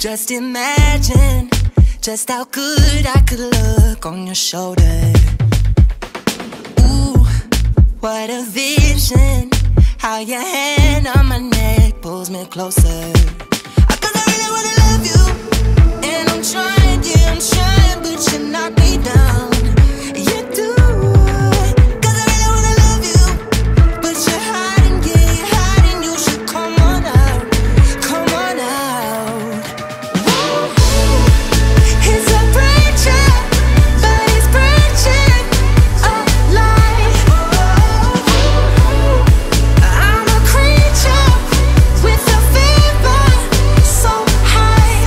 Just imagine just how good I could look on your shoulder. Ooh, what a vision. How your hand on my neck pulls me closer. 'Cause I really wanna love you, and I'm trying, yeah, I'm trying, but you knock me down. You do. 'Cause I really wanna love you, but you're hiding, yeah, you're hiding. You should come on out, come on out. He's a preacher, but he's preaching a lie. I'm a creature with a fever so high.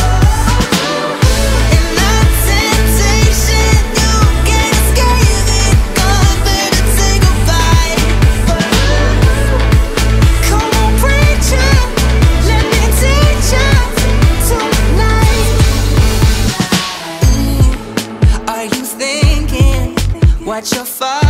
And that sensation, you can escape it. God, better say goodbye. Come on, preacher, let me teach you tonight. Are you thinking what your father